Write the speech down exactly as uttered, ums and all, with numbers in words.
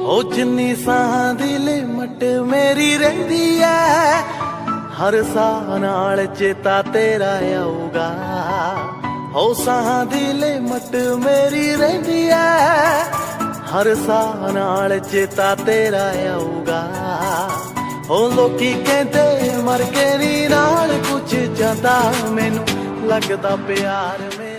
ओ जिन्नी साहां दी लिमट मेरी रहिंदी है, हर साह नाल चेता तेरा आऊगा। ओ साहां दी लिमट मेरी रहिंदी है, हर साह नाल चेता तेरा आऊगा। ओ लोकी कहंदे मर के नी नाल कुछ जांदा, मैनू लगदा प्यार में